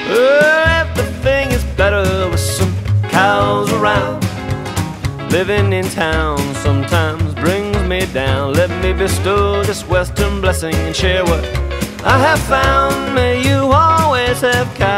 Everything is better with some cows around. Living in town sometimes brings me down. Let me bestow this western blessing and share what I have found. May you always have cows.